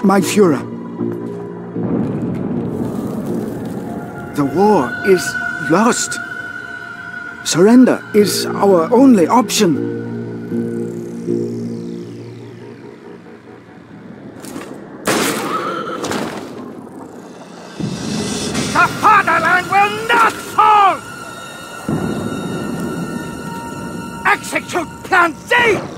My Führer. The war is lost. Surrender is our only option. The fatherland will not fall! Execute Plan Z!